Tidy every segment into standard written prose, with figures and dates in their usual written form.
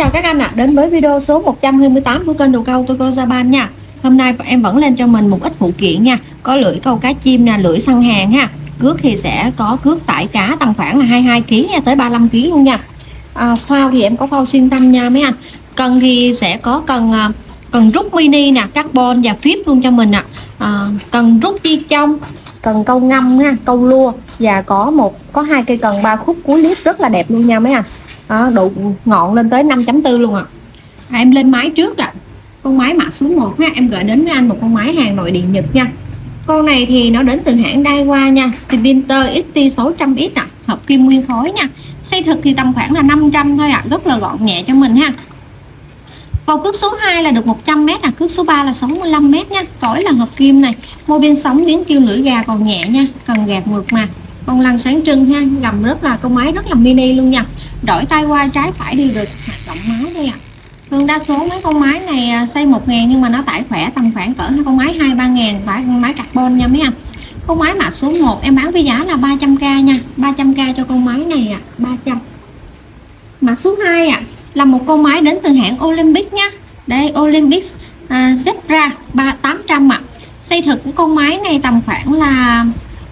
chào các anh ạ, đến với video số 128 của kênh Đồ Câu Tô Cô Japan nha. Hôm nay em vẫn lên cho mình một ít phụ kiện nha. Có lưỡi câu cá chim nè, lưỡi săn hàng ha. Cước thì sẽ có cước tải cá tầm khoảng là 22 kg nha, tới 35 kg luôn nha. Phao thì em có phao xuyên tâm nha mấy anh. Cần thì sẽ có cần rút mini nè, carbon và phíp luôn cho mình ạ. Cần rút chi trong, cần câu ngâm ha, câu lua và có hai cây cần 3 khúc cuối clip rất là đẹp luôn nha mấy anh. Độ ngọn lên tới 5.4 luôn ạ. Em lên máy trước ạ. Con máy mã số 1 ha, em gửi đến với anh một con máy hàng nội địa Nhật nha. Con này thì nó đến từ hãng Daiwa nha, Spinter XT600X ạ, hợp kim nguyên khối nha. Xây thực thì tầm khoảng là 500 thôi ạ, rất là gọn nhẹ cho mình ha. Vào cước số 2 là được 100m, cước số 3 là 65m nha. Cối là hợp kim này, mô bên sóng tiếng kêu lưỡi gà còn nhẹ nha, cần gạt mượt mà. Con lăn sáng trưng ha, gầm rất là con máy rất là mini luôn nha. Đổi tay qua trái phải đều được, hoạt động máy đây ạ. Thường đa số mấy con máy này xây 1.000 nhưng mà nó tải khỏe tầm khoảng cỡ con máy 2-3.000, tải con máy carbon nha mấy anh. Con máy mã số 1 em bán với giá là 300k nha, 300k cho con máy này ạ, 300. Mã số 2 ạ, là một con máy đến từ hãng Olympic nha. Đây Olympic Zebra 800 ạ. Xây thực của con máy này tầm khoảng là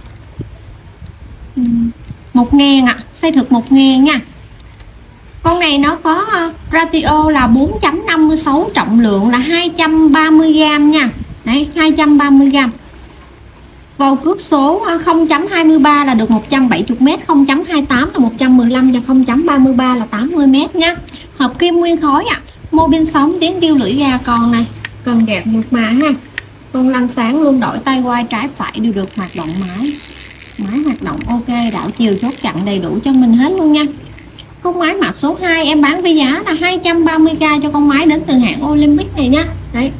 1.000 ạ, xây thực 1.000 nha. Con này nó có ratio là 4.56, trọng lượng là 230g nha. Đấy, 230g. Vào cước số 0.23 là được 170m, 0.28 là 115 và 0.33 là 80m nha. Hợp kim nguyên khối ạ. Mô bên sóng tiếng kêu lưỡi gà còn này, cần gạt mượt mà ha. Con lăn sáng luôn, đổi tay quay trái phải đều được, hoạt động máy. Máy hoạt động ok, đảo chiều chốt chặn đầy đủ cho mình hết luôn nha. Con máy mã số 2 em bán với giá là 230k cho con máy đến từ hãng Olympic này nha. Đấy.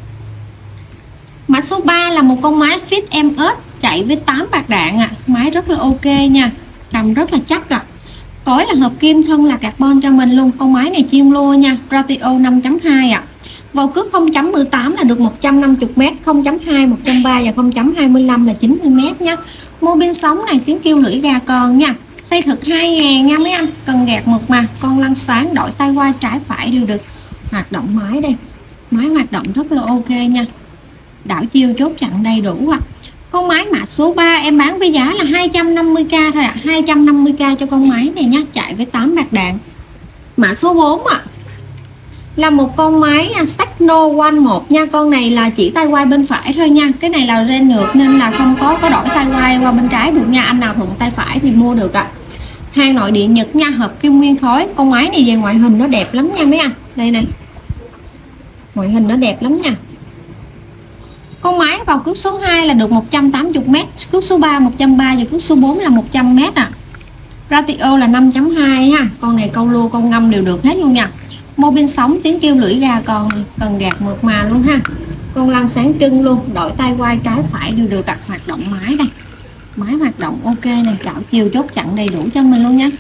Mã số 3 là một con máy Fit MS chạy với 8 bạc đạn ạ. Máy rất là ok nha, cầm rất là chắc ạ. Cối là hợp kim, thân là carbon cho mình luôn. Con máy này chuyên lua nha, ratio 5.2 ạ. Vào cước 0.18 là được 150m, 0.2, 130 và 0.25 là 90m nha. Mô bên sóng này tiếng kêu lưỡi gà còn nha. Xây thực 2.000 nha mấy anh, cần gạt mượt mà. Con lăn sáng, đổi tay qua trái phải đều được, hoạt động máy đây. Máy hoạt động rất là ok nha, đảo chiều chốt chặn đầy đủ ạ. Con máy mã số 3 em bán với giá là 250k thôi ạ, 250k cho con máy này nhá, chạy với 8 bạc đạn. Mã số 4 ạ, là một con máy Techno One 1 nha. Con này là chỉ tay quay bên phải thôi nha, cái này là ren ngược nên là không có đổi tay quay qua bên trái được nha. Anh nào thuận tay phải thì mua được ạ. Hàng nội địa Nhật nha, hợp kim nguyên khối. Con máy này về ngoại hình nó đẹp lắm nha mấy anh. Đây này, ngoại hình nó đẹp lắm nha. Con máy vào cước số 2 là được 180m, cước số 3 130 và cước số 4 là 100m ạ. Ratio là 5.2 ha. Con này câu lua câu ngâm đều được hết luôn nha. Mô bên sóng tiếng kêu lưỡi gà còn, cần gạt mượt mà luôn ha. Con lăn sáng trưng luôn, đổi tay quay trái phải đều được, hoạt động máy đây. Máy hoạt động ok này, đảo chiều chốt chặn đầy đủ cho mình luôn nha.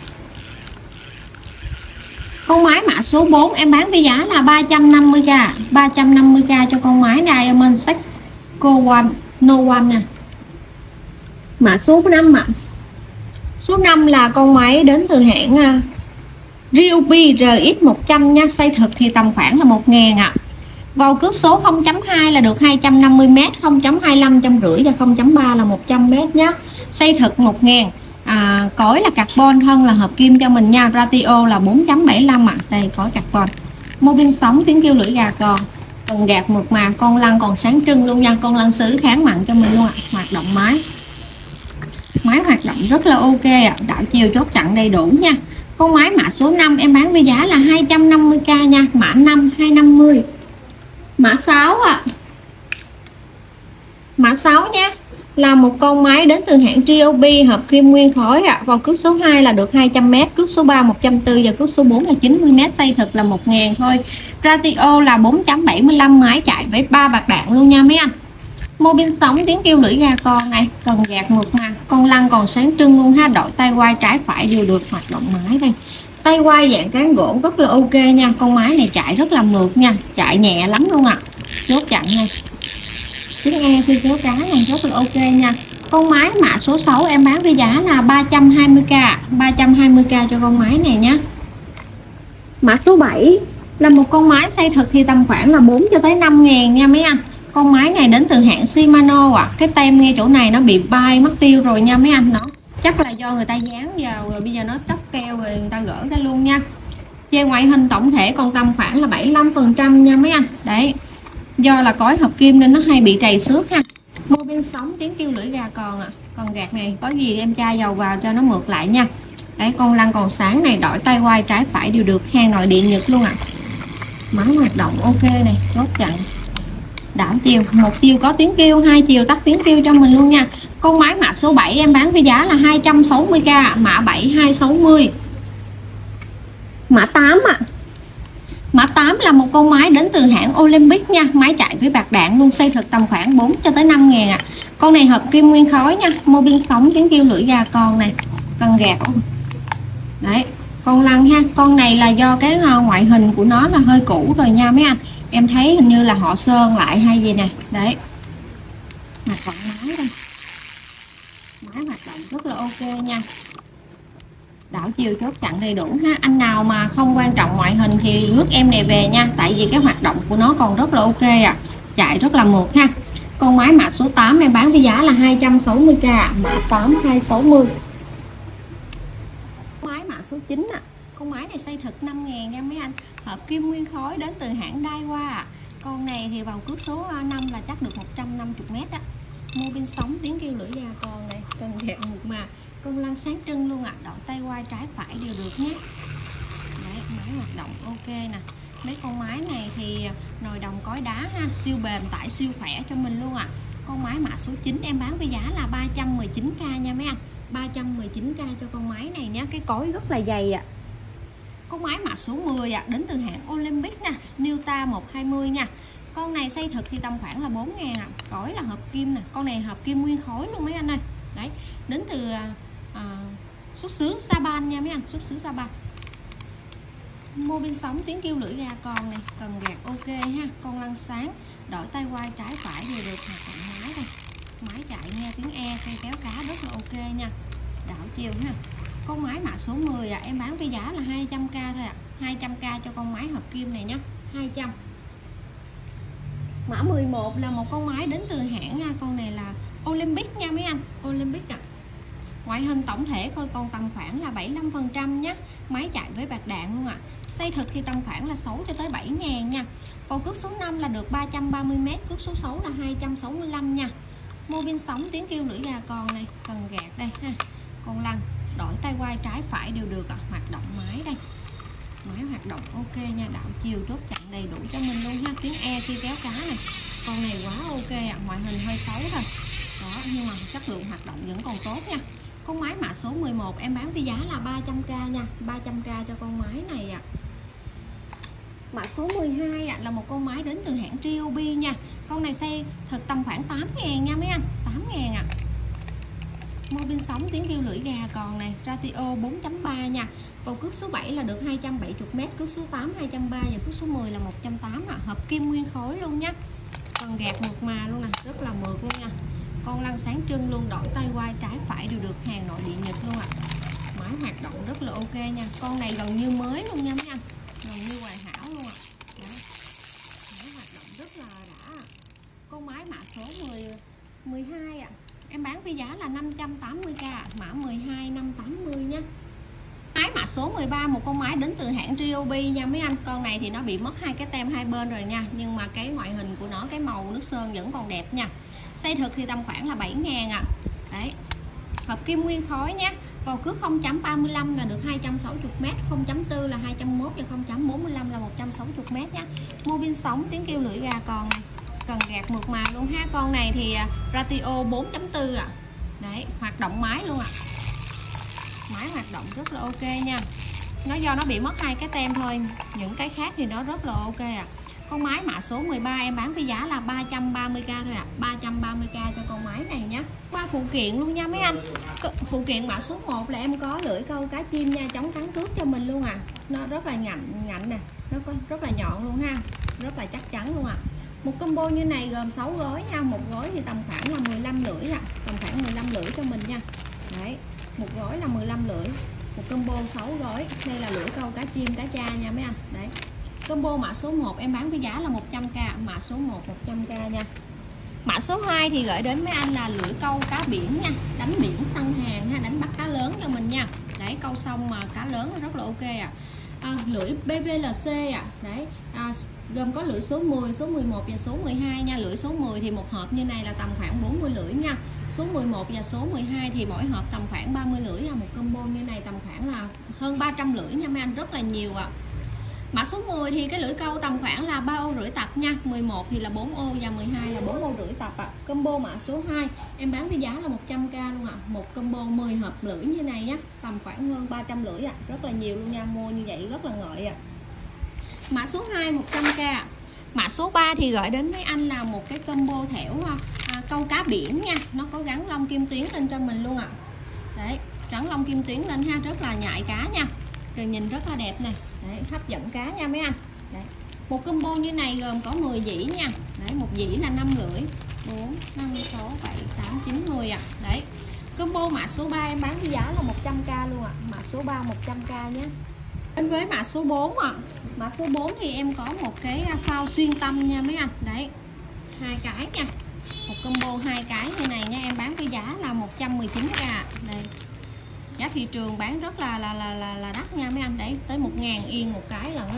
Con máy mã số 4 em bán với giá là 350k, 350k cho con máy Diamond Seiko One No One nè. Mã số 5 ạ. Số 5 là con máy đến từ hãng Ryobi RX100 nha. Xây thực thì tầm khoảng là 1.000 ạ. Vào cước số 0.2 là được 250m, 0.25 150 và 0.3 là 100m nhé. Xây thực 1.000. Cối là carbon, thân là hợp kim cho mình nha. Ratio là 4.75 ạ. Đây cối carbon. Mô bên sóng tiếng kêu lưỡi gà còn, cần gạt mượt mà. Con lăn còn sáng trưng luôn nha. Con lăn sứ kháng mặn cho mình luôn ạ. Hoạt động máy. Máy hoạt động rất là ok ạ. Đảo chiều chốt chặn đầy đủ nha. Con máy mã số 5 em bán với giá là 250k nha. Mã 5 250. Mã 6 ạ. Mã 6 nhé, là một con máy đến từ hãng Ryobi, hợp kim nguyên khối ạ. Vào cước số 2 là được 200m, cước số 3 140 và cước số 4 là 90m. Xây thực là 1.000 thôi. Ratio là 4.75, máy chạy với 3 bạc đạn luôn nha mấy anh. Mô bên sóng tiếng kêu lưỡi gà con này, cần gạt mượt mà. Con lăn còn sáng trưng luôn ha, đổi tay quay trái phải đều được, hoạt động máy đây. Tay quay dạng cán gỗ rất là ok nha. Con máy này chạy rất là mượt nha, chạy nhẹ lắm luôn ạ. Chốt chặn nha, tiếng e khi kéo cá này rất là ok nha. Con máy mã số 6 em bán với giá là 320k, 320k cho con máy này nhé. Mã số 7 là một con máy xây thực thì tầm khoảng là 4 cho tới 5 ngàn nha mấy anh. Con máy này đến từ hãng Shimano ạ. Cái tem ngay chỗ này nó bị bay mất tiêu rồi nha mấy anh. Nó chắc là do người ta dán vào rồi bây giờ nó chóc keo rồi người ta gỡ ra luôn nha. Về ngoại hình tổng thể còn tầm khoảng là 75% nha mấy anh. Đấy, do là cối hợp kim nên nó hay bị trầy xước ha. Mô bin sống, tiếng kêu lưỡi gà còn ạ. Còn gạt này có gì em tra dầu vào cho nó mượt lại nha. Đấy, con lăn còn sáng này, đổi tay quay trái phải đều được, hàng nội địa Nhật luôn ạ. Máy hoạt động ok này, chốt chặn đảo chiều, một chiều có tiếng kêu, hai chiều tắt tiếng kêu cho mình luôn nha. Con máy mã số 7 em bán với giá là 260k, mã 7 260. Mã 8 ạ. Mã 8 là một con máy đến từ hãng Olympic nha, máy chạy với bạc đạn luôn, xây thực tầm khoảng 4 cho tới 5 ngàn ạ. Con này hợp kim nguyên khối nha, mô bin sống, tiếng kêu lưỡi gà con này, cần gạt. Đấy, con lăn ha, con này là do cái ngoại hình của nó là hơi cũ rồi nha mấy anh. Em thấy hình như là họ sơn lại hay gì nè. Đấy, hoạt động máy đây, máy hoạt động rất là ok nha, đảo chiều chốt chặn đầy đủ ha. Anh nào mà không quan trọng ngoại hình thì rước em này về nha, tại vì cái hoạt động của nó còn rất là ok ạ, chạy rất là mượt ha. Con máy mã số 8 em bán với giá là 260k, mã 8 260. Máy mã số 9 ạ. Con máy này xây thực 5 ngàn nha mấy anh, hợp kim nguyên khối đến từ hãng Daiwa. Con này thì vào cước số 5 là chắc được 150m á. Mô bin sống, tiếng kêu lưỡi gà con này, cần gạt mượt mà, con lăn sáng trưng luôn ạ. Đổi tay quay trái phải đều được nhé. Đấy, máy hoạt động ok nè. Mấy con máy này thì nồi đồng cối đá ha, siêu bền, tải siêu khỏe cho mình luôn ạ. Con máy mã số 9 em bán với giá là 319k nha mấy anh, 319k cho con máy này nhé. Cái cối rất là dày ạ. Con máy mã số 10 ạ, đến từ hãng Olympic nè, Newta 120 nha. Con này xây thực thì tầm khoảng là 4 ngàn ạ. Cối là hợp kim nè, con này hợp kim nguyên khối luôn mấy anh ơi. Đấy, đến từ xuất xứ Japan nha mấy anh, xuất xứ Japan. Mô bin sống, tiếng kêu lưỡi gà con này, cần gạt ok ha. Con lăn sáng, đổi tay quay trái phải đều được, hoạt động máy đây. Máy chạy nghe tiếng e, cây kéo cá rất là ok nha, đảo chiều ha. Con máy mã số 10 em bán với giá là 200k thôi ạ, 200k cho con máy hợp kim này nhé, 200. Mã 11 là một con máy đến từ hãng, con này là Olympic nha mấy anh, Olympic ạ. Ngoại hình tổng thể coi còn tầm khoảng là 75% nhé, máy chạy với bạc đạn luôn ạ. Xây thực thì tầm khoảng là 6 cho tới 7 ngàn nha. Vào cước số 5 là được 330m, cước số 6 là 265 nha. Mô bin sống, tiếng kêu lưỡi gà con này, cần gạt đây ha. Con lăn, đổi tay quay trái phải đều được ạ. Hoạt động máy đây, máy hoạt động ok nha, đảo chiều chốt chặn đầy đủ cho mình luôn ha. Tiếng e khi kéo cá này, con này quá ok ạ. Ngoại hình hơi xấu thôi đó, nhưng mà chất lượng hoạt động vẫn còn tốt nha. Con máy mã số 11 em bán với giá là 300k nha, 300k cho con máy này ạ. Mã số 12 là một con máy đến từ hãng Ryobi nha. Con này xây thực tầm khoảng 8 ngàn nha mấy anh, 8 ngàn ạ. Mô bin sống, tiếng kêu lưỡi gà còn này, ratio 4.3 nha. Vào cước số 7 là được 270m, cước số 8 230 và cước số 10 là 180 ạ. Hợp kim nguyên khối luôn nhé, còn gạt mượt mà luôn nè, rất là mượt luôn nha. Con lăn sáng trưng luôn, đổi tay quay trái phải đều được, hàng nội địa Nhật luôn ạ. Máy hoạt động rất là ok nha, con này gần như mới luôn nha mấy anh, gần như hoàn hảo luôn ạ. Máy hoạt động rất là đã. Con máy mã số 12 ạ, em bán với giá là 580k, mã 12 580 nhé. Máy mã số 13, một con máy đến từ hãng Ryobi nha mấy anh. Con này thì nó bị mất hai cái tem hai bên rồi nha, nhưng mà cái ngoại hình của nó, cái màu nước sơn vẫn còn đẹp nha. Xây thực thì tầm khoảng là 7 ngàn ạ. Đấy, hợp kim nguyên khối nhé. Vào cước 0.35 là được 260m, 0.4 là 201 và 0.45 là 160m nhé. Mô bin sống, tiếng kêu lưỡi gà còn này, cần gạt mượt mà luôn ha. Con này thì ratio 4.4 ạ. Đấy, hoạt động máy luôn ạ. Máy hoạt động rất là ok nha. Nó do nó bị mất hai cái tem thôi, những cái khác thì nó rất là ok ạ. Con máy mã số 13 em bán với giá là 330k thôi ạ, 330k cho con máy này nhé. Qua phụ kiện luôn nha mấy anh. Phụ kiện mã số 1 là em có lưỡi câu cá chim nha, chống cắn cước cho mình luôn Nó rất là ngạnh nè, nó có rất là nhọn luôn ha, rất là chắc chắn luôn Một combo như này gồm 6 gói nha, một gói thì tầm khoảng là 15 lưỡi tầm khoảng 15 lưỡi cho mình nha. Đấy, một gói là 15 lưỡi, một combo 6 gói. Đây là lưỡi câu cá chim cá cha nha mấy anh. Đấy. Combo mã số 1 em bán với giá là 100k, mã số 1 100k nha. Mã số 2 thì gửi đến mấy anh là lưỡi câu cá biển nha, đánh biển săn hàng ha, đánh bắt cá lớn cho mình nha. Đấy, câu xong mà cá lớn rất là ok lưỡi PVLC đấy, gồm có lưỡi số 10, số 11 và số 12 nha. Lưỡi số 10 thì một hộp như này là tầm khoảng 40 lưỡi nha. Số 11 và số 12 thì mỗi hộp tầm khoảng 30 lưỡi một combo như này tầm khoảng là hơn 300 lưỡi nha mấy anh, rất là nhiều Mã số 10 thì cái lưỡi câu tầm khoảng là 3 ô rưỡi tập nha, 11 thì là 4 ô và 12 là 4 ô rưỡi tập Combo mã số 2 em bán với giá là 100k luôn Một combo 10 hộp lưỡi như này nhá, tầm khoảng hơn 300 lưỡi rất là nhiều luôn nha, mua như vậy rất là ngợi Mã số 2 100k. Mã số 3 thì gửi đến với anh là một cái combo thẻo câu cá biển nha, nó có gắn lông kim tuyến lên cho mình luôn Đấy, gắn lông kim tuyến lên ha, rất là nhạy cá nha. Rồi nhìn rất là đẹp này. Đấy, hấp dẫn cá nha mấy anh. Đấy. Một combo như này gồm có 10 dĩ nha. Đấy, một dĩ là 5 lưỡi, 4, 5, 6, 7, 8, 9, 10 Đấy. Combo mã số 3 em bán với giá là 100k luôn Mã số 3 100k nhé. Đến với mã số 4 Mã số 4 thì em có một cái phao xuyên tâm nha mấy anh. Đấy. 2 cái nha. Một combo 2 cái như này nha, em bán với giá là 119k. Đây. Giá thị trường bán rất là đắt nha mấy anh. Đấy, tới 1.000 yên một cái lần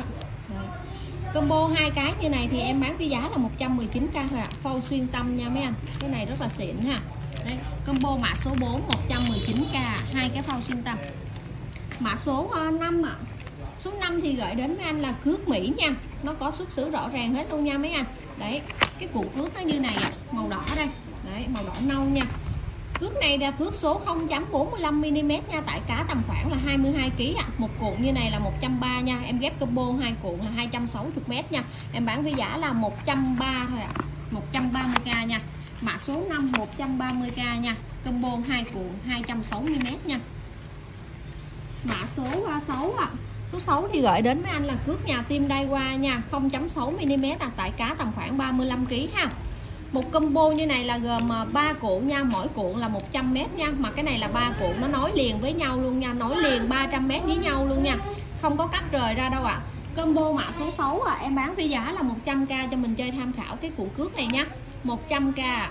Combo 2 cái như này thì em bán với giá là 119k thôi Phao xuyên tâm nha mấy anh. Cái này rất là xịn ha. Đấy, combo mã số 4 119k, 2 cái phao xuyên tâm. Mã số 5 Số 5 thì gửi đến mấy anh là cước Mỹ nha. Nó có xuất xứ rõ ràng hết luôn nha mấy anh. Đấy, cái cuộn cước nó như này màu đỏ đây. Đấy, màu đỏ nâu nha. Cước này là cước số 0.45mm nha, tại cá tầm khoảng là 22kg Một cuộn như này là 130 nha, em ghép combo 2 cuộn là 260m nha. Em bán với giá là 130 thôi 130k nha. Mã số 5 130k nha. Combo 2 cuộn 260m nha. Mã số 6 Số 6 thì gửi đến mấy anh là cước nhà Tim Daiwa nha, 0.6mm tại cá tầm khoảng 35kg ha. Một combo như này là gồm 3 cuộn nha, mỗi cuộn là 100m nha, mà cái này là 3 cuộn nó nối liền với nhau luôn nha, nối liền 300m với nhau luôn nha, không có cắt rời ra đâu Combo mã số 6 em bán với giá là 100k cho mình chơi tham khảo cái cuộn cước này nha, 100k.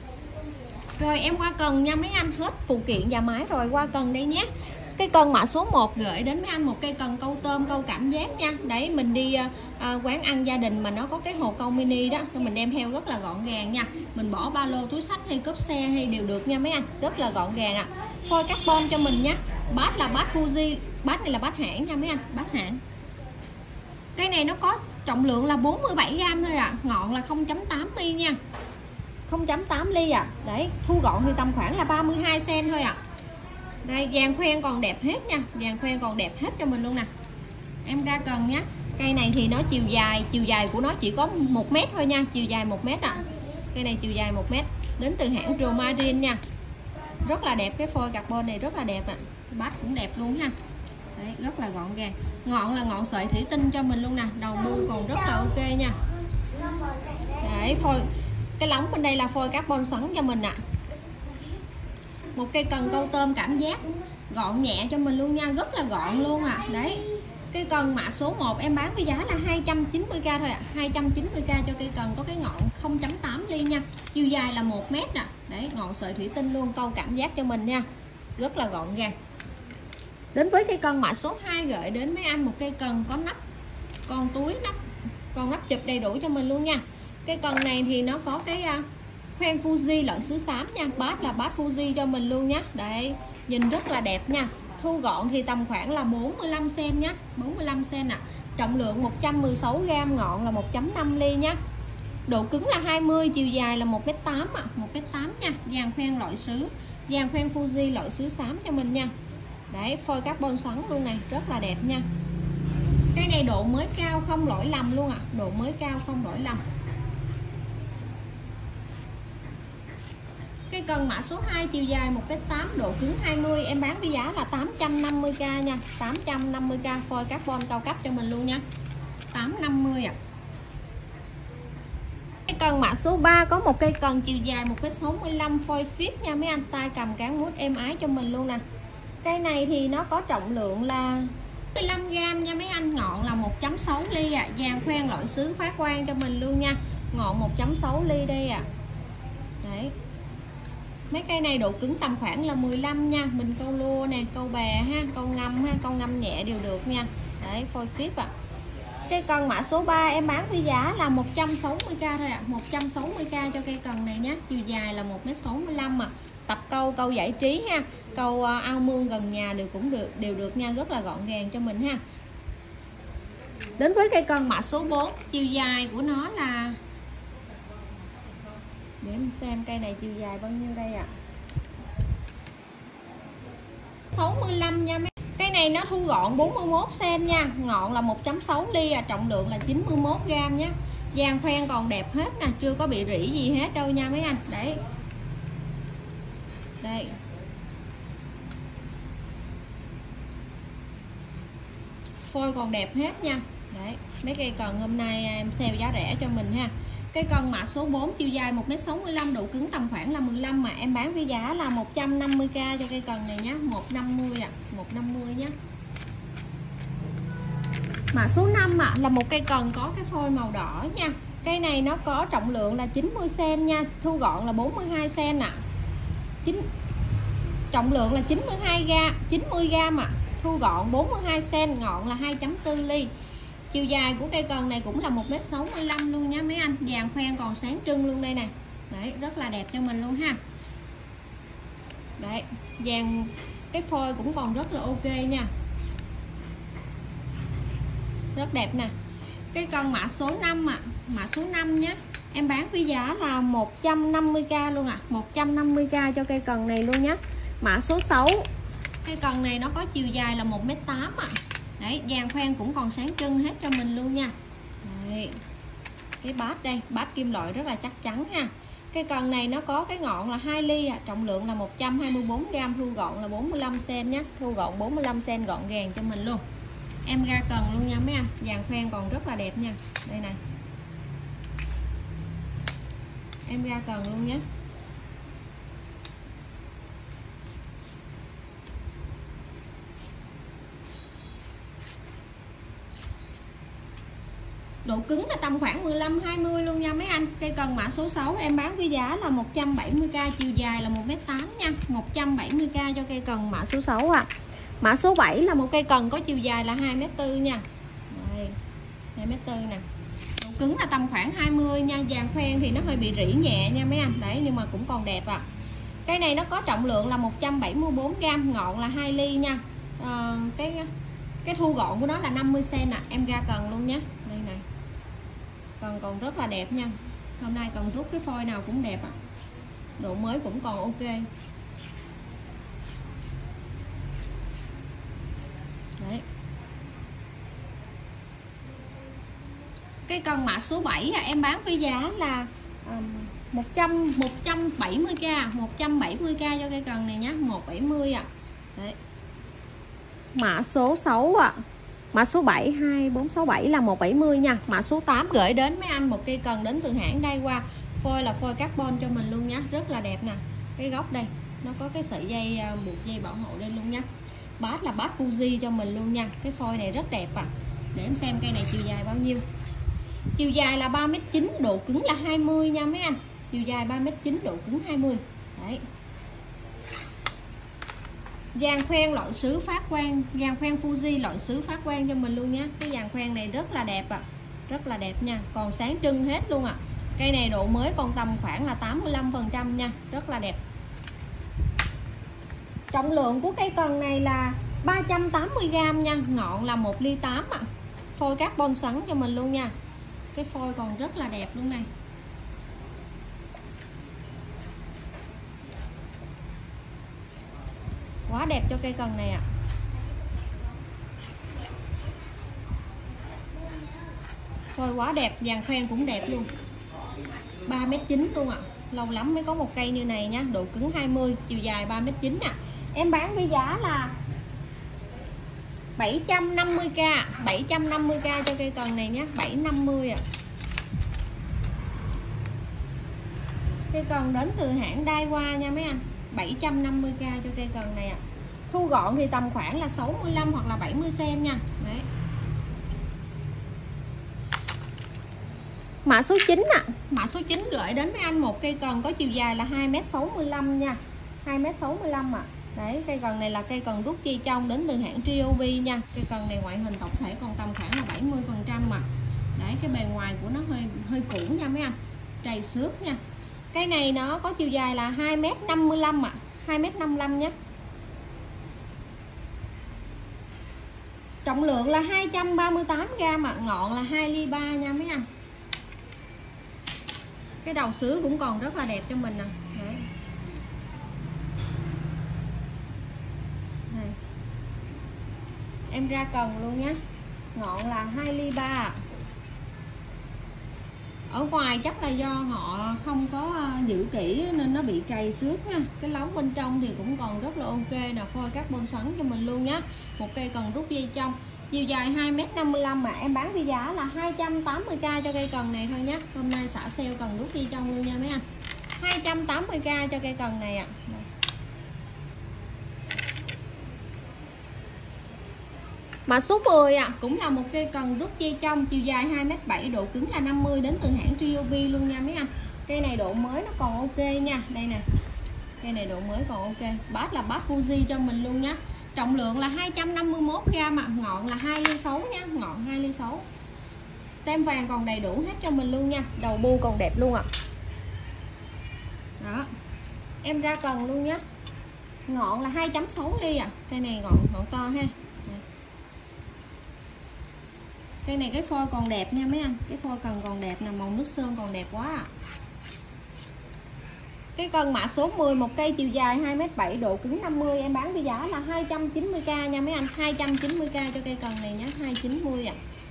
Rồi em qua cần nha mấy anh, hết phụ kiện và máy rồi, qua cần đây nhé. Cái cần mã số 1 gửi đến mấy anh một cây cần câu tôm câu cảm giác nha. Đấy, mình đi quán ăn gia đình mà nó có cái hồ câu mini đó, mình đem theo rất là gọn gàng nha. Mình bỏ ba lô túi xách hay cốp xe hay đều được nha mấy anh, rất là gọn gàng Phôi carbon cho mình nhé. Bát là bát Fuji, bát này là bát hãng nha mấy anh, bát hãng. Cái này nó có trọng lượng là 47g thôi ngọn là 0.8 ly nha, 0.8 ly Đấy, thu gọn thì tầm khoảng là 32 cm thôi Đây, vàng khoen còn đẹp hết nha, vàng khoen còn đẹp hết cho mình luôn nè. Em ra cần nhé. Cây này thì nó chiều dài của nó chỉ có 1m thôi nha, chiều dài 1m Cây này chiều dài 1m, đến từ hãng Romarin nha. Rất là đẹp, cái phôi carbon này rất là đẹp Bát cũng đẹp luôn ha. Đấy, rất là gọn gàng. Ngọn là ngọn sợi thủy tinh cho mình luôn nè, đầu bu còn rất là ok nha. Đấy, phôi cái lóng bên đây là phôi carbon xoắn cho mình Một cây cần câu tôm cảm giác gọn nhẹ cho mình luôn nha, rất là gọn luôn Đấy, cái cần mã số 1 em bán với giá là 290k thôi 290k cho cây cần có cái ngọn 0.8 ly nha, chiều dài là 1m Đấy, ngọn sợi thủy tinh luôn, câu cảm giác cho mình nha, rất là gọn gàng. Đến với cây cần mã số 2 gửi đến mấy anh một cây cần có nắp, còn túi nắp, còn nắp chụp đầy đủ cho mình luôn nha. Cây cần này thì nó có cái khoen Fuji loại sứ xám nha, bát là bát Fuji cho mình luôn nhé. Đấy, nhìn rất là đẹp nha. Thu gọn thì tầm khoảng là 45 cm nhé, 45 cm Trọng lượng 116g, ngọn là 1.5 ly nhé. Độ cứng là 20, chiều dài là 1m8 1m8 nha. Dàn khoen loại sứ, dàn khoen Fuji loại sứ xám cho mình nha. Đấy, phôi carbon xoắn luôn này, rất là đẹp nha. Cái này độ mới cao không lỗi lầm luôn độ mới cao không lỗi lầm. Cái cần mã số 2 chiều dài 1m8, độ cứng 20, em bán với giá là 850k nha, 850k phôi carbon cao cấp cho mình luôn nha, 850 Cái cần mã số 3 có một cây cần chiều dài 1m65 phôi flip nha mấy anh, tay cầm cán mút êm ái cho mình luôn nè. Cây này thì nó có trọng lượng là 15g nha mấy anh, ngọn là 1.6 ly ạ. Vàng khoen loại sứ phát quang cho mình luôn nha. Ngọn 1.6 ly đây ạ. Đấy. Mấy cây này độ cứng tầm khoảng là 15 nha. Mình câu lua nè, câu bè ha, câu ngâm ha, câu ngâm nhẹ đều được nha. Đấy, phôi phíp ạ. Cây cần mã số 3 em bán với giá là 160k thôi ạ. 160k cho cây cần này nhé. Chiều dài là 1m65 ạ. Tập câu, câu giải trí ha, câu ao mương gần nhà đều được nha, rất là gọn gàng cho mình ha. Đến với cây cần mã số 4, chiều dài của nó là, để em xem cây này chiều dài bao nhiêu đây ạ. 65 nha mấy. Cây này nó thu gọn 41 cm nha, ngọn là 1.6 ly trọng lượng là 91g nhé. Vàng khoen còn đẹp hết nè, chưa có bị rỉ gì hết đâu nha mấy anh. Đấy. Đây. Phôi còn đẹp hết nha. Đấy, mấy cây cần hôm nay em sale giá rẻ cho mình ha. Cây cần mã số 4 chiều dài 1m65, độ cứng tầm khoảng là 15 mà em bán với giá là 150k cho cây cần này nhé, 150 ạ, 150 nhé. Mã số 5 là một cây cần có cái phôi màu đỏ nha. Cây này nó có trọng lượng là 90 cm nha, thu gọn là 42 cm ạ. Trọng lượng là 90g ạ, thu gọn 42 cm, ngọn là 2.4 ly. Chiều dài của cây cần này cũng là 1m65 luôn nha mấy anh. Vàng khoen còn sáng trưng luôn đây nè. Đấy, rất là đẹp cho mình luôn ha. Đấy, vàng cái phôi cũng còn rất là ok nha. Rất đẹp nè. Cây cần mã số 5 ạ. Mã số 5 nhé. Em bán với giá là 150k luôn ạ. 150k cho cây cần này luôn nhé. Mã số 6. Cây cần này nó có chiều dài là 1m8 ạ. Đấy, vàng khoen cũng còn sáng trưng hết cho mình luôn nha. Đấy. Cái bát đây, bát kim loại rất là chắc chắn ha. Cây cần này nó có cái ngọn là 2 ly trọng lượng là 124g, thu gọn là 45cm nhé. Thu gọn 45cm gọn gàng cho mình luôn. Em ra cần luôn nha mấy anh. Vàng khoen còn rất là đẹp nha. Đây này. Em ra cần luôn nhé. Độ cứng là tầm khoảng 15-20 luôn nha mấy anh. Cây cần mã số 6 em bán với giá là 170k, chiều dài là 1m8 nha. 170k cho cây cần mã số 6 ạ. Mã số 7 là một cây cần có chiều dài là 2m4 nha. Đây, 2m4 nè. Độ cứng là tầm khoảng 20 nha. Vàng khoen thì nó hơi bị rỉ nhẹ nha mấy anh. Đấy, nhưng mà cũng còn đẹp ạ. Cây này nó có trọng lượng là 174g, ngọn là 2 ly nha. Cái thu gọn của nó là 50cm nè. Em ra cần luôn nhé. Đây này. Cần còn rất là đẹp nha. Hôm nay cần rút cái phôi nào cũng đẹp ạ. Độ mới cũng còn ok. Đấy. Cái cần mã số 7 em bán với giá là 170k, 170k cho cây cần này nhé, 170 ạ. Đấy. Mã số 6 ạ. Mã số 7 2467 là 170 nha. Mã số 8 gửi đến mấy anh một cây cần đến từ hãng Daiwa. Phôi là phôi carbon cho mình luôn nhé, rất là đẹp nè. Cái góc đây nó có cái sợi dây buộc dây bảo hộ đây luôn nha. Bát là bát Fuji cho mình luôn nha. Cái phôi này rất đẹp Để em xem cây này chiều dài bao nhiêu. Chiều dài là 3m9, độ cứng là 20 nha mấy anh. Chiều dài 3m9, độ cứng 20. Đấy. Vàng khoen loại sứ phát quang, vàng khoen Fuji loại sứ phát quang cho mình luôn nhé. Cái vàng khoen này rất là đẹp rất là đẹp nha, còn sáng trưng hết luôn Cây này độ mới còn tầm khoảng là 85% nha, rất là đẹp. Trọng lượng của cây cần này là 380g nha, ngọn là 1 ly 8 Phôi carbon xoắn cho mình luôn nha. Cái phôi còn rất là đẹp luôn này. Quá đẹp cho cây cần này Phôi quá đẹp, vàng khoen cũng đẹp luôn. 3m9 luôn Lâu lắm mới có một cây như này nhá, độ cứng 20, chiều dài 3m9 nè. Em bán với giá là 750k, 750k cho cây cần này nhé, 750 Cây cần đến từ hãng Daiwa nha mấy anh. 750k cho cây cần này Thu gọn thì tầm khoảng là 65 hoặc là 70 cm nha. Đấy. Mã số 9 ạ. Mã số 9 gửi đến với anh một cây cần có chiều dài là 2m65 nha. 2m65 ạ. Đấy, cây cần này là cây cần rút dây trong đến từ hãng Ryobi nha. Cây cần này ngoại hình tổng thể còn tầm khoảng là 70% mà. Đấy, cái bề ngoài của nó hơi cũ nha mấy anh. Trầy xước nha. Cây này nó có chiều dài là 2m55 ạ. 2m55 nhé. Trọng lượng là 238g ạ. Ngọn là 2 ly 3 nha mấy anh. Cái đầu sứ cũng còn rất là đẹp cho mình nè. Đấy. Đây. Em ra cần luôn nhé. Ngọn là 2 ly 3. Ở ngoài chắc là do họ không có giữ kỹ nên nó bị trầy xước nha. Cái lóng bên trong thì cũng còn rất là ok nè, phôi carbon xoắn cho mình luôn nhé. Một cây cần rút dây trong, chiều dài 2m55 mà em bán với giá là 280k cho cây cần này thôi nhé. Hôm nay xả sale cần rút dây trong luôn nha mấy anh. 280k cho cây cần này ạ. Mã số 10 ạ, cũng là một cây cần rút dây trong, chiều dài 2m7, độ cứng là 50, đến từ hãng Ryobi luôn nha mấy anh. Cây này độ mới nó còn ok nha. Đây nè. Cây này độ mới còn ok. Bát là bát Fuji cho mình luôn nhá. Trọng lượng là 251g ạ, ngọn là 2 ly 6 nhá, ngọn 2 ly 6. Tem vàng còn đầy đủ hết cho mình luôn nha. Đầu bu còn đẹp luôn ạ. Đó. Em ra cần luôn nhá. Ngọn là 2.6 ly ạ. Cây này ngọn to ha. Cây này cái phôi còn đẹp nha mấy anh. Cái phôi cần còn đẹp nè, màu nước sơn còn đẹp quá à. Cái cần mã số 10, một cây chiều dài 2m7, độ cứng 50, em bán với giá là 290k nha mấy anh. 290k cho cây cần này nhé, 290 ạ.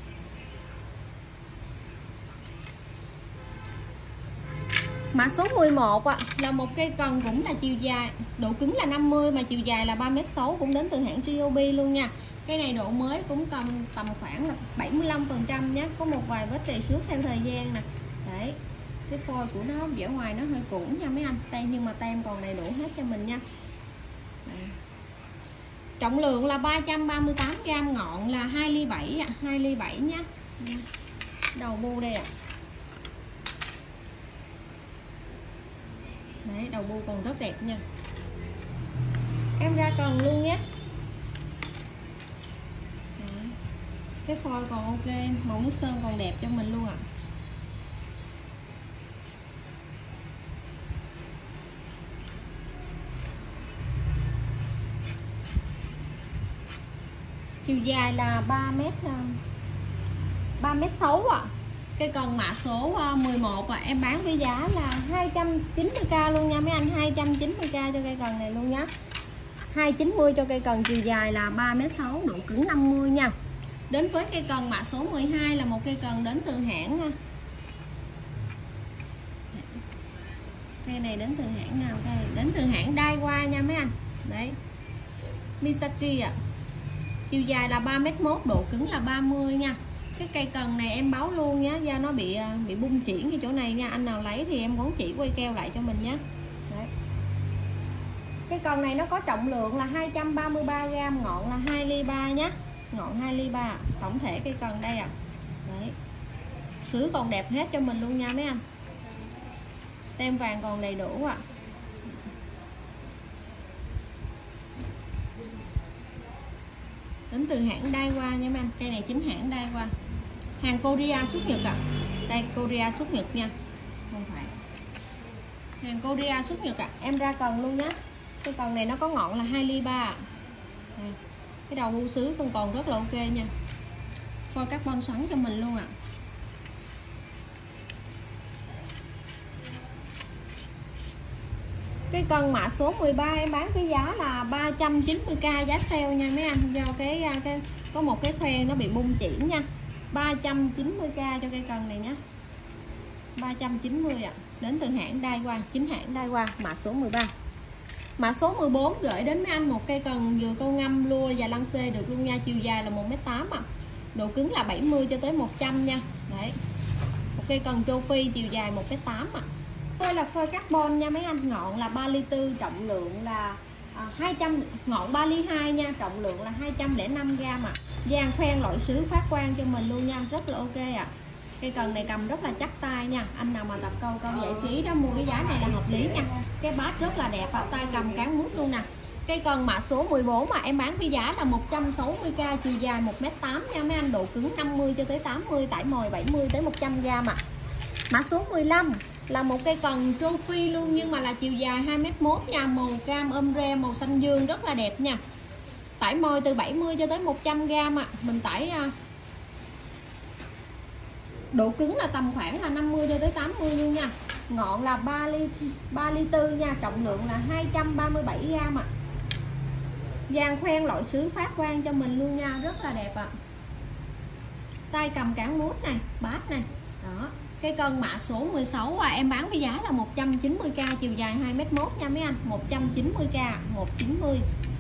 Mã số 11 ạ, là một cây cần cũng là chiều dài, độ cứng là 50 mà chiều dài là 3m6, cũng đến từ hãng Ryobi luôn nha. Cây này độ mới cũng cầm tầm khoảng là 75% nhé. Có một vài vết trầy xước theo thời gian nè. Đấy. Cái phôi của nó vẻ ngoài nó hơi cũ nha mấy anh. Tem nhưng mà tem còn đầy đủ hết cho mình nha. Đấy. Trọng lượng là 338g, ngọn là 2 ly 7 ạ, 2 ly 7 nhá. Đầu bu đây ạ. Đấy, đầu bu còn rất đẹp nha. Em ra cần luôn nhé. Cái phôi còn ok, màu nước sơn còn đẹp cho mình luôn ạ. Chiều dài là 3m6 ạ. Cây cần mã số 11 ạ, em bán với giá là 290k luôn nha mấy anh, 290k cho cây cần này luôn nhá. 290 cho cây cần chiều dài là 3m6, độ cứng 50 nha. Đến với cây cần mã số 12 là một cây cần đến từ hãng, cây này đến từ hãng nào đây? Đến từ hãng Daiwa nha mấy anh. Đấy. Misaki ạ. Chiều dài là 3m1, độ cứng là 30 nha. Cái cây cần này em báo luôn nhé, do nó bị bung chỉ cái chỗ này nha. Anh nào lấy thì em muốn chỉ quay keo lại cho mình nhé. Đấy. Cái cần này nó có trọng lượng là 233g, ngọn là 2 ly 3 nhé. Ngọn 2 ly 3. Tổng thể cây cần đây ạ. Đấy. Sứ còn đẹp hết cho mình luôn nha mấy anh. Tem vàng còn đầy đủ ạ. Đến từ hãng Daiwa nha mấy anh. Cây này chính hãng Daiwa. Hàng Korea xuất Nhật ạ. Đây, Korea xuất Nhật nha. Không phải. Hàng Korea xuất Nhật ạ. Em ra cần luôn nhé. Cái cần này nó có ngọn là 2 ly 3. Đây. Cái đầu bu sứ còn rất là ok nha. Phôi carbon xoắn cho mình luôn ạ. Cái cần mã số 13 em bán với giá là 390k, giá sale nha mấy anh, do cái có một cái khoen nó bị bung chỉ nha. 390k cho cây cần này nhé. 390 ạ. Đến từ hãng Daiwa, chính hãng Daiwa, mã số 13. Mã số 14 gửi đến mấy anh một cây cần vừa câu ngâm lua và lăng xê được luôn nha, chiều dài là 1m8 ạ. Độ cứng là 70 cho tới 100 nha. Đấy. Một cây cần châu Phi chiều dài 1m8 ạ. Phôi là phôi carbon nha mấy anh, ngọn là 3 ly 4, trọng lượng là 200, ngọn 3 ly 2 nha, trọng lượng là 205g ạ. Dàn khoen loại sứ phát quang cho mình luôn nha, rất là ok ạ. Cây cần này cầm rất là chắc tay nha. Anh nào mà tập câu giải trí đó mua cái giá này là hợp lý nha. Cái bát rất là đẹp và tay cầm cán mút luôn nè. Cây cần mã số 14 mà em bán với giá là 160k, chiều dài 1m8 nha mấy anh, độ cứng 50 cho tới 80, tải mồi 70 tới 100g ạ. Mã số 15 là một cây cần châu Phi luôn, nhưng mà là chiều dài 2m1 nha, màu cam ôm re, màu xanh dương, rất là đẹp nha. Tải mồi từ 70 cho tới 100g ạ. Mình tải độ cứng là tầm khoảng là 50 cho tới 80 luôn nha. Ngọn là 3 ly 4 nha, trọng lượng là 237g ạ. Dàn khoen loại sứ phát quang cho mình luôn nha, rất là đẹp ạ. Tay cầm cán mút này, bát này. Đó. Cây cần mã số 16 em bán với giá là 190k, chiều dài 2m1 nha mấy anh, 190k, 190.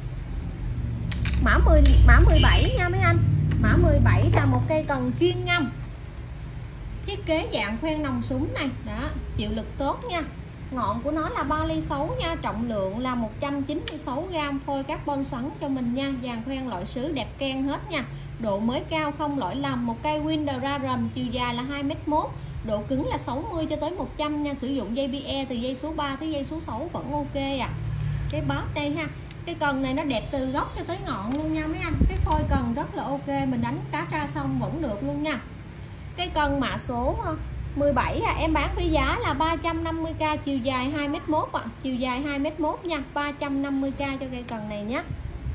Mã 17 nha mấy anh. Mã 17 là một cây cần chuyên ngâm. Thiết kế dạng khoen nòng súng này, đó, chịu lực tốt nha. Ngọn của nó là 3 ly 6 nha, trọng lượng là 196g, phôi carbon xoắn cho mình nha. Dàn khoen loại sứ đẹp ken hết nha. Độ mới cao không lỗi lầm, một cây Windows ra rầm, chiều dài là 2m1, độ cứng là 60 cho tới 100 nha. Sử dụng dây PE từ dây số 3 tới dây số 6 vẫn ok ạ. Cái bát đây ha. Cái cần này nó đẹp từ gốc cho tới ngọn luôn nha mấy anh. Cái phôi cần rất là ok, mình đánh cá tra xong vẫn được luôn nha. Cây cần mã số 17 em bán với giá là 350k, chiều dài 2m1 ạ. Chiều dài 2m1 nha, 350k cho cây cần này nhé.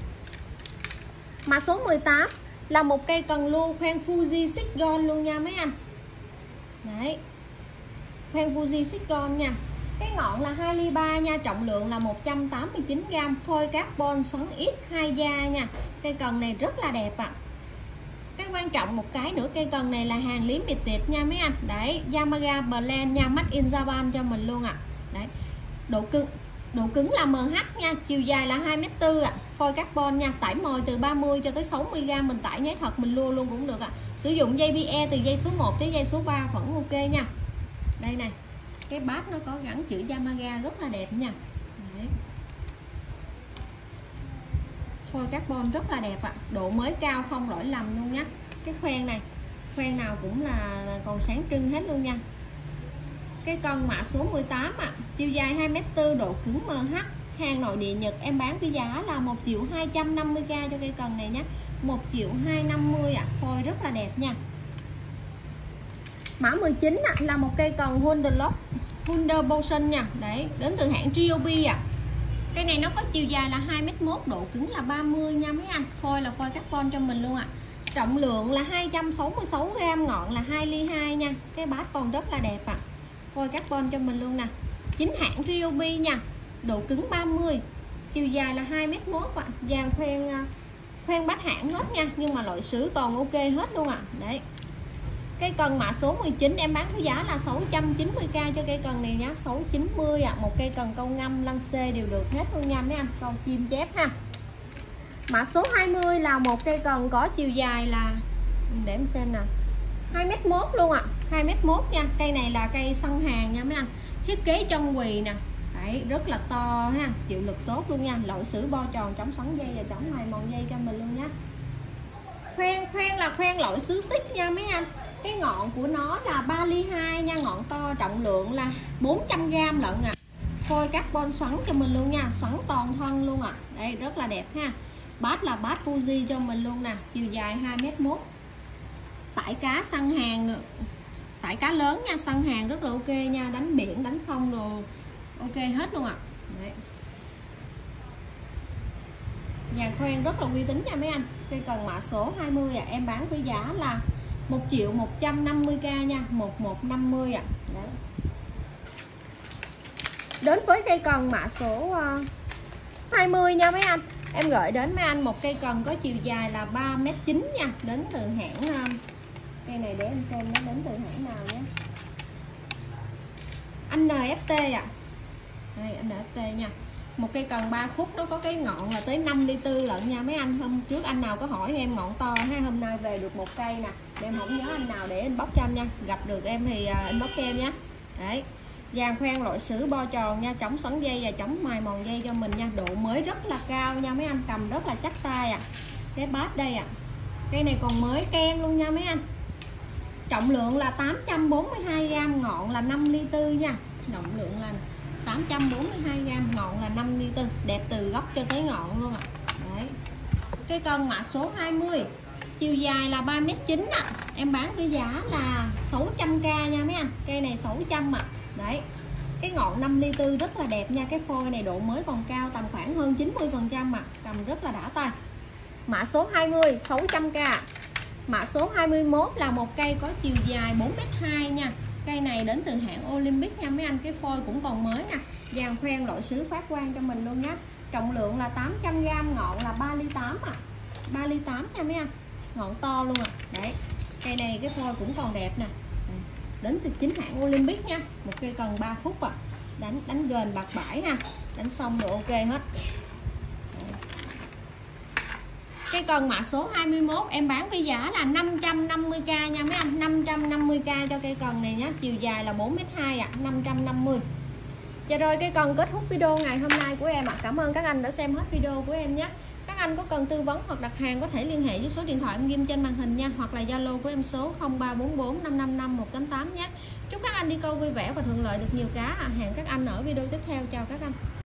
Mã số 18 là một cây cần lô khoen Fuji Sigon luôn nha mấy anh. Đấy. Khoen Fuji Sigon nha. Cái ngọn là 2 ly 3 nha, trọng lượng là 189g, phôi carbon xoắn ít 2 da nha. Cây cần này rất là đẹp ạ. Cái quan trọng một cái nữa, cây cần này là hàng limited nha mấy anh. Đấy, Yamaha Blend nha, made in Japan cho mình luôn ạ. Đấy. Độ cứng là MH nha, chiều dài là 2m4 ạ. Phôi carbon nha, tải mồi từ 30 cho tới 60g, mình tải nháy thật mình lua luôn cũng được ạ. Sử dụng dây PE từ dây số 1 tới dây số 3 vẫn ok nha. Đây này. Cái bát nó có gắn chữ Yamaha rất là đẹp nha. Đấy. Phôi carbon rất là đẹp ạ. Độ mới cao không lỗi lầm luôn nhé. Cái khoen này, khoen nào cũng là còn sáng trưng hết luôn nha. Cái cần mã số 18 ạ. Chiều dài 2m4, độ cứng MH, hàng nội địa Nhật, em bán với giá là 1.250k cho cây cần này nhé. 1.250 ạ. Phôi rất là đẹp nha. Mã 19 là một cây cần Wonder Potion nha. Đấy, đến từ hãng Ryobi ạ. Cây này nó có chiều dài là 2m1, độ cứng là 30 nha mấy anh. Phôi là phôi carbon cho mình luôn ạ. Trọng lượng là 266g, ngọn là 2 ly 2 nha. Cái bát còn rất là đẹp ạ. Phôi carbon cho mình luôn nè. Chính hãng Ryobi nha. Độ cứng 30, chiều dài là 2m1 ạ. Dàn khoen bát hãng hết nha, nhưng mà loại sứ toàn ok hết luôn ạ. Đấy. Cây cần mã số 19 em bán với giá là 690k cho cây cần này nhá, 690 ạ. Một cây cần câu ngâm lăng xê đều được hết luôn nha mấy anh, câu chim chép ha. Mã số 20 là một cây cần có chiều dài là, để em xem nào, 2m1 luôn ạ. 2m1 nha. Cây này là cây săn hàng nha mấy anh. Thiết kế chân quỳ nè. Đấy, rất là to ha, chịu lực tốt luôn nha. Loại sứ bo tròn, chống xoắn dây và chống hoài mòn dây cho mình luôn nhá. Khoen là khoen loại sứ xích nha mấy anh. Cái ngọn của nó là 3 ly 2 nha, ngọn to, trọng lượng là 400g lận ạ. Phôi carbon xoắn cho mình luôn nha, xoắn toàn thân luôn ạ. Đây rất là đẹp ha. Bát là bát Fuji cho mình luôn nè, chiều dài 2m1. Tải cá săn hàng nữa. Tải cá lớn nha, săn hàng rất là ok nha, đánh biển, đánh sông rồi ok hết luôn ạ. Đấy. Dàn khoen rất là uy tín nha mấy anh. Cây cần mã số 20 em bán với giá là 1.150k nha, 1150 ạ. Đấy. Đến với cây cần mã số 20 nha mấy anh. Em gửi đến mấy anh một cây cần có chiều dài là 3m9 nha, đến từ hãng cây này để em xem nó đến từ hãng nào nhé. NFT ạ. Đây NFT nha. Một cây cần 3 khúc, nó có cái ngọn là tới 5 ly 4 lận nha mấy anh. Hôm trước anh nào có hỏi em ngọn to ha, hôm nay về được một cây nè. Để em không nhớ anh nào để inbox cho anh nha. Gặp được em thì inbox cho em nhé. Đấy. Vàng khoen loại sứ bo tròn nha, chống xoắn dây và chống mài mòn dây cho mình nha. Độ mới rất là cao nha mấy anh, cầm rất là chắc tay à. Cái bát đây à, cây này còn mới ken luôn nha mấy anh. Trọng lượng là 842g, ngọn là 5 ly tư nha. Trọng lượng là 842g, ngọn là 5 ly tư. Đẹp từ gốc cho tới ngọn luôn ạ. Đấy. Cái cân mã số 20, chiều dài là 3m9 ạ. Em bán với giá là 600k nha mấy anh. Cây này 600 ạ. Đấy. Cái ngọn 5 ly tư rất là đẹp nha. Cái phôi này độ mới còn cao, tầm khoảng hơn 90% ạ. Cầm rất là đã tay. Mã số 20 600k. Mã số 21 là một cây có chiều dài 4m2 nha. Cây này đến từ hãng Olympic nha mấy anh. Cái phôi cũng còn mới nè. Vàng khoen loại sứ phát quang cho mình luôn nhé. Trọng lượng là 800g, ngọn là 3 ly 8 à. 3 ly 8 nha mấy anh. Ngọn to luôn à. Đấy. Cây này cái phôi cũng còn đẹp nè. Đến từ chính hãng Olympic nha. Một cây cần 3 phút à. Đánh gền bạc bãi ha. Đánh xong rồi ok hết. Cái con mã số 21 em bán với giá là 550k nha mấy anh. 550k cho cây cần này nhé. Chiều dài là 4m2 ạ. 550. Và rồi cái cần kết thúc video ngày hôm nay của em ạ. Cảm ơn các anh đã xem hết video của em nhé. Các anh có cần tư vấn hoặc đặt hàng có thể liên hệ với số điện thoại em ghim trên màn hình nha, hoặc là Zalo của em số 0344 555 188 nhé. Chúc các anh đi câu vui vẻ và thuận lợi được nhiều cá. Hẹn các anh ở video tiếp theo. Chào các anh.